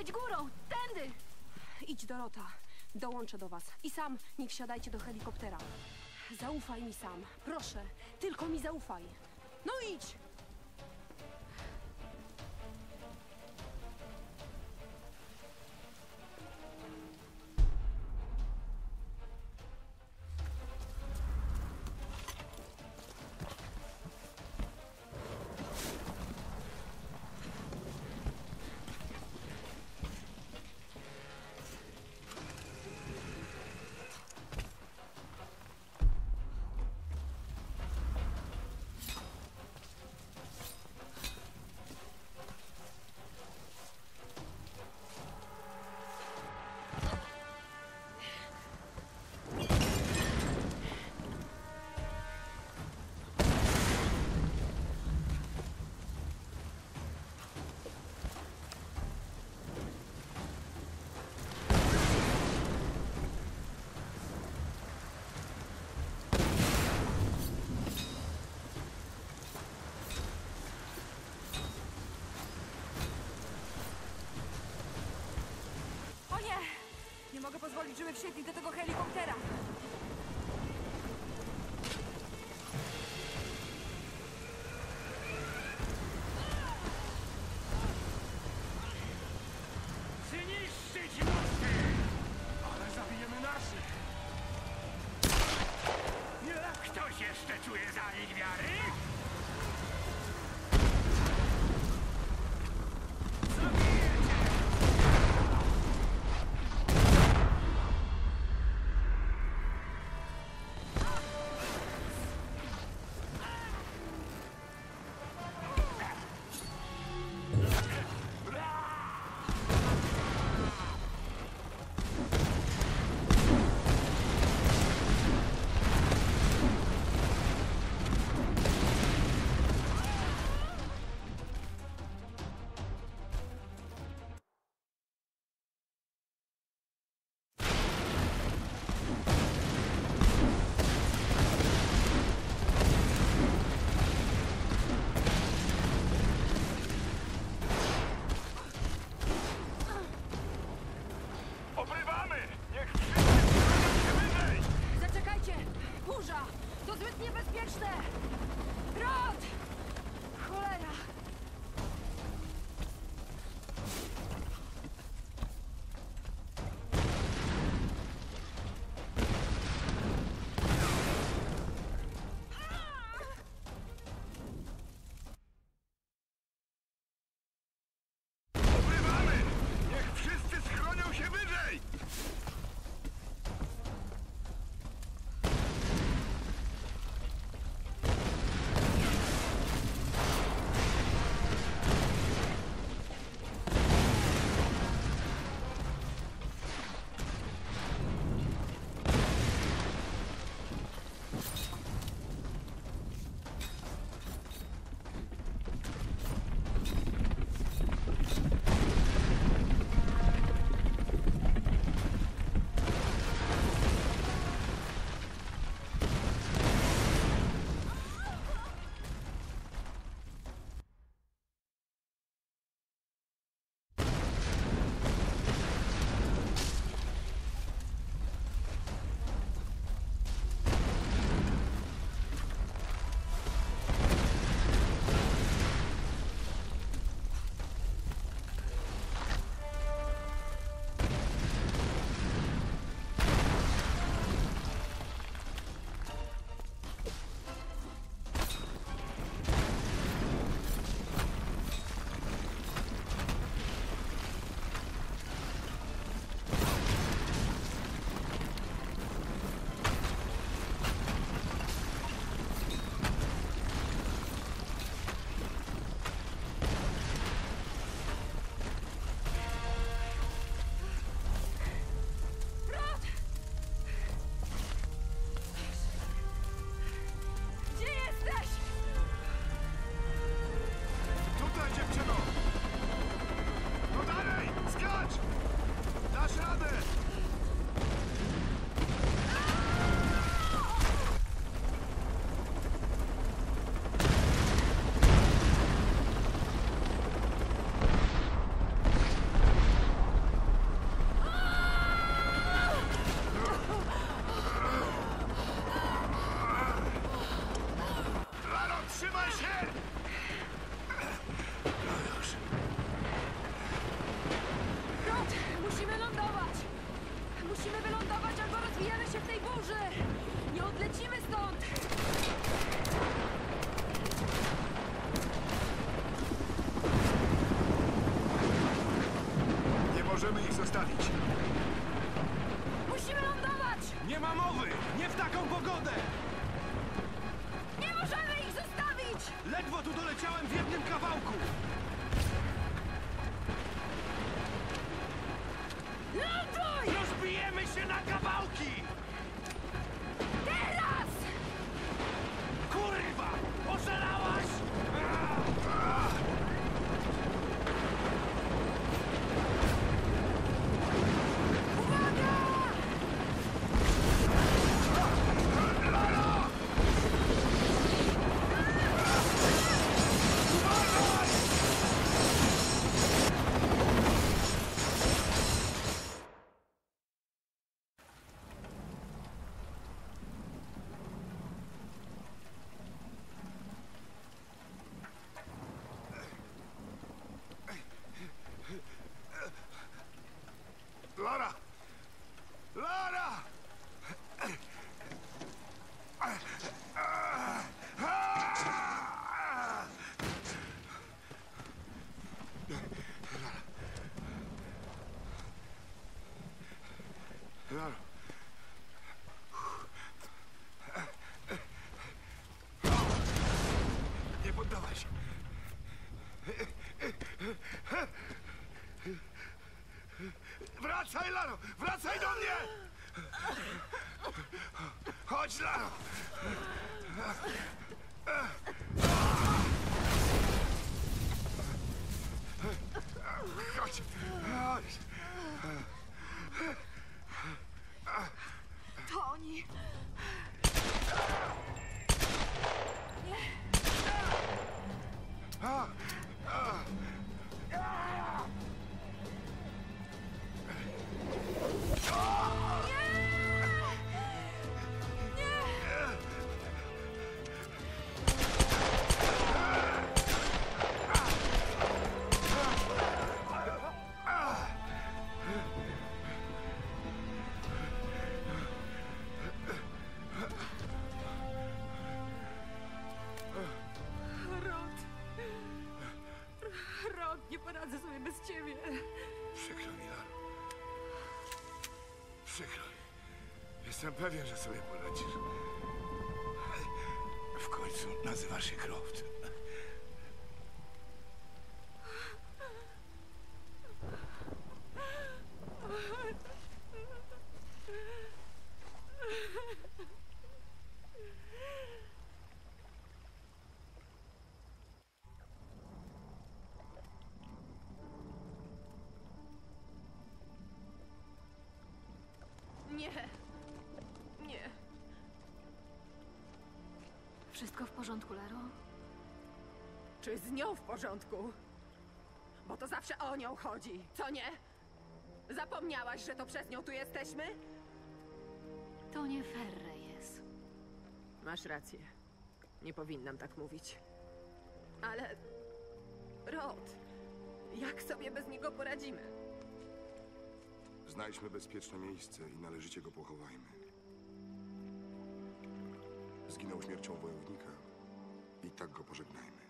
Jedź górą! Tędy! Idź, Dorota. Dołączę do was. I sam nie wsiadajcie do helikoptera. Zaufaj mi sam. Proszę, tylko mi zaufaj. No idź! Nie mogę pozwolić, żeby wsiedli do tego helikoptera. Zniszczyć mosty! Ale zabijemy naszych! Ktoś jeszcze czuje zanik wiary? Zaczekajcie! Burza! To zbyt niebezpieczne! Rod! Cholera! Obrywamy! Niech wszyscy schronią się wyżej! zostawić. Musimy lądować! Nie ma mowy! Nie w taką pogodę! Nie możemy ich zostawić! Ledwo tu doleciałem w jednym kawałku! Ląduj! Rozbijemy się na kawałki! Teraz! Kurwa! Oszalałaś! Lara! Lara! Lara! Nie poddawaj się! Wracaj, Laro! Wracaj do mnie! Chodź, Laro! Chodź! Chodź! To oni! Rod, nie poradzę sobie bez ciebie. Przykro mi, Laro. Przykro mi. Jestem pewien, że sobie poradzisz. W końcu nazywasz się Croft. Nie. Nie. Wszystko w porządku, Laro? Czy z nią w porządku? Bo to zawsze o nią chodzi, co nie? Zapomniałaś, że to przez nią tu jesteśmy? To nie fair, Reyes. Masz rację. Nie powinnam tak mówić. Ale... Rod, jak sobie bez niego poradzimy? Znajdźmy bezpieczne miejsce i należycie go pochowajmy. Zginął śmiercią wojownika i tak go pożegnajmy.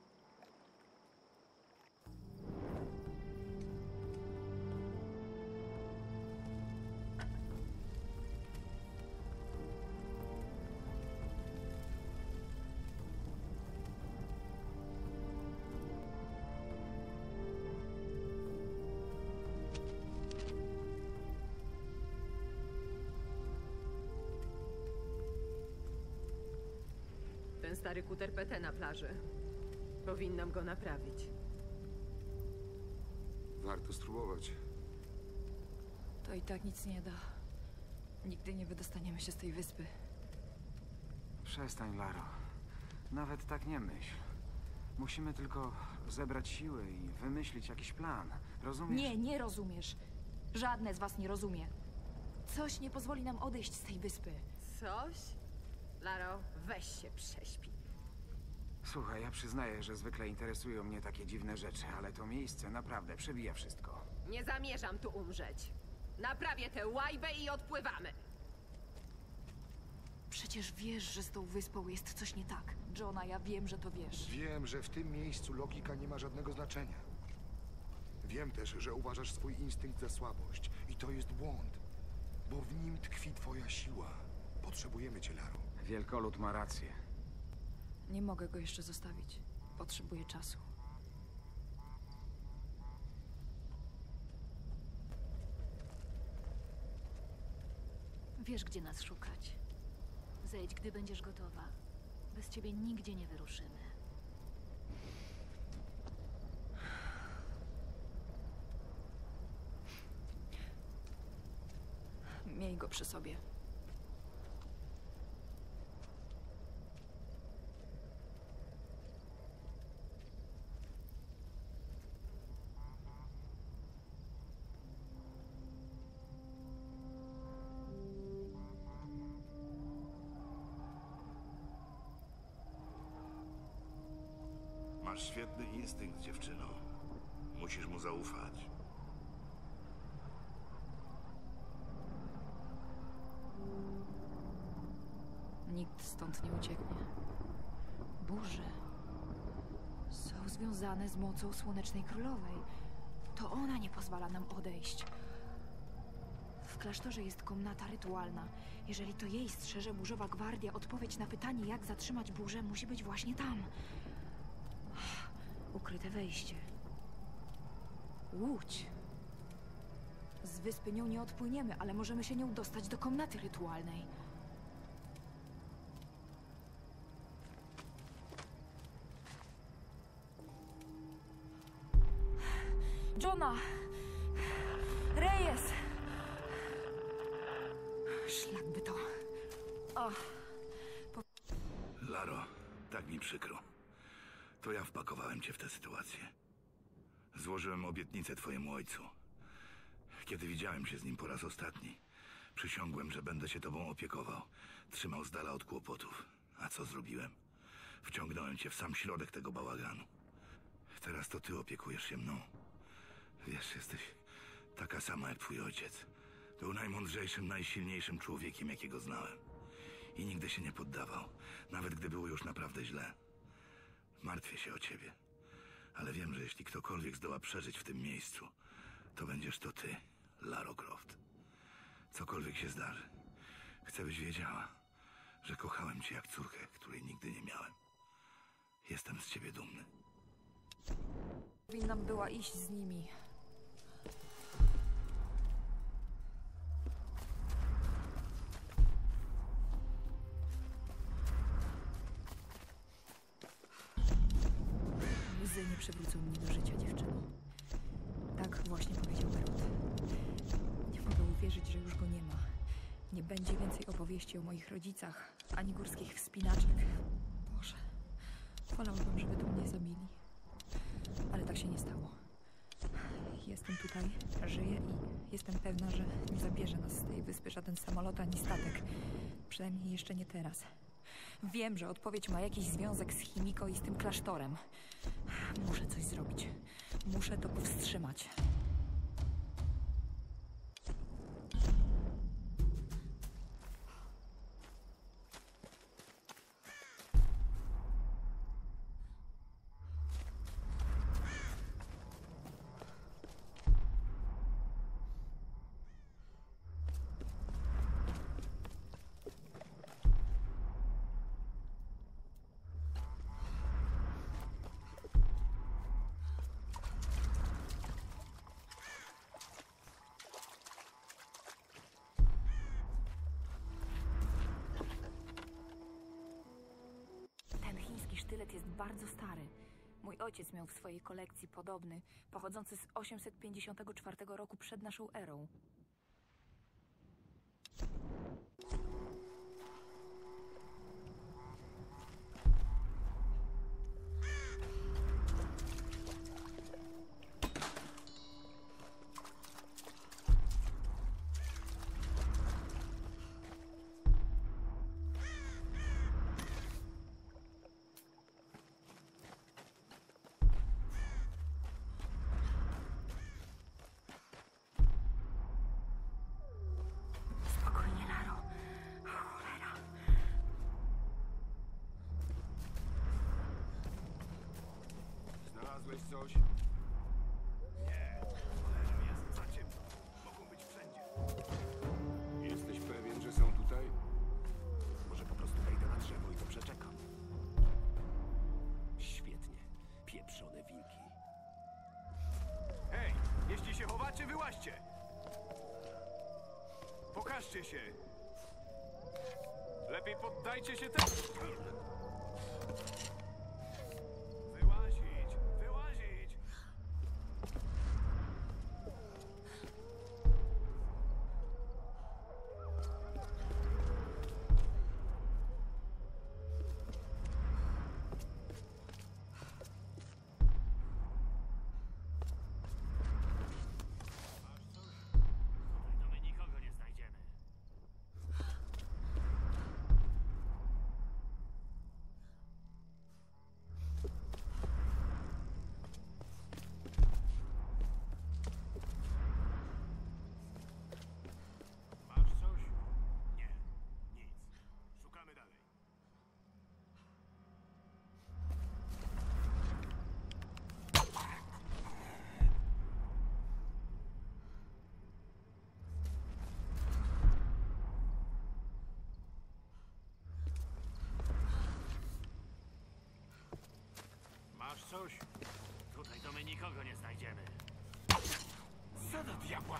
Ten stary kuter PT na plaży. Powinnam go naprawić. Warto spróbować. To i tak nic nie da. Nigdy nie wydostaniemy się z tej wyspy. Przestań, Laro. Nawet tak nie myśl. Musimy tylko zebrać siły i wymyślić jakiś plan. Rozumiesz? Nie, nie rozumiesz. Żadne z was nie rozumie. Coś nie pozwoli nam odejść z tej wyspy. Coś? Laro, weź się prześpi. Słuchaj, ja przyznaję, że zwykle interesują mnie takie dziwne rzeczy, ale to miejsce naprawdę przebija wszystko. Nie zamierzam tu umrzeć. Naprawię tę łajbę i odpływamy. Przecież wiesz, że z tą wyspą jest coś nie tak. Johna, ja wiem, że to wiesz. Wiem, że w tym miejscu logika nie ma żadnego znaczenia. Wiem też, że uważasz swój instynkt za słabość i to jest błąd, bo w nim tkwi twoja siła. Potrzebujemy cię, Laro. Wielkolud ma rację. Nie mogę go jeszcze zostawić. Potrzebuję czasu. Wiesz, gdzie nas szukać. Zejdź, gdy będziesz gotowa. Bez ciebie nigdzie nie wyruszymy. Miej go przy sobie. Masz świetny instynkt, dziewczyno. Musisz mu zaufać. Nikt stąd nie ucieknie. Burze są związane z mocą Słonecznej Królowej. To ona nie pozwala nam odejść. W klasztorze jest komnata rytualna. Jeżeli to jej strzeże Burzowa Gwardia, odpowiedź na pytanie, jak zatrzymać burzę, musi być właśnie tam. Ukryte wejście. Łódź. Z wyspy nią nie odpłyniemy, ale możemy się nią dostać do komnaty rytualnej. Johna! Reyes! Szlak by to... O, Laro, tak mi przykro. To ja wpakowałem cię w tę sytuację. Złożyłem obietnicę twojemu ojcu. Kiedy widziałem się z nim po raz ostatni, przysiągłem, że będę się tobą opiekował. Trzymał z dala od kłopotów. A co zrobiłem? Wciągnąłem cię w sam środek tego bałaganu. Teraz to ty opiekujesz się mną. Wiesz, jesteś taka sama jak twój ojciec. Był najmądrzejszym, najsilniejszym człowiekiem, jakiego znałem. I nigdy się nie poddawał, nawet gdy było już naprawdę źle. Martwię się o ciebie, ale wiem, że jeśli ktokolwiek zdoła przeżyć w tym miejscu, to będziesz to ty, Lara Croft. Cokolwiek się zdarzy, chcę, byś wiedziała, że kochałem cię jak córkę, której nigdy nie miałem. Jestem z ciebie dumny. powinnam była iść z nimi. Łzy nie przywrócą mnie do życia, dziewczyno. Tak właśnie powiedział Berut. Nie mogę uwierzyć, że już go nie ma. Nie będzie więcej opowieści o moich rodzicach, ani górskich wspinaczek. Boże, wolałabym, żeby tu mnie zabili. Ale tak się nie stało. Jestem tutaj, żyję i jestem pewna, że nie zabierze nas z tej wyspy żaden samolot ani statek. Przynajmniej jeszcze nie teraz. Wiem, że odpowiedź ma jakiś związek z Chimiko i z tym klasztorem. Muszę coś zrobić. Muszę to powstrzymać. Ten chiński sztylet jest bardzo stary. Mój ojciec miał w swojej kolekcji podobny, pochodzący z 854 roku przed naszą erą. Spokojnie, Laro. Cholera. Znalazłeś coś? Nie. Ludzie, wyłaźcie! Pokażcie się! Lepiej poddajcie się temu! Wyłazić! Wyłazić! To my nikogo nie znajdziemy. Masz coś? Nie. Nic. Szukamy dalej. Masz coś? Tutaj to my nikogo nie znajdziemy. Co do diabła?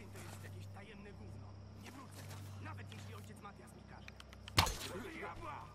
Diabła!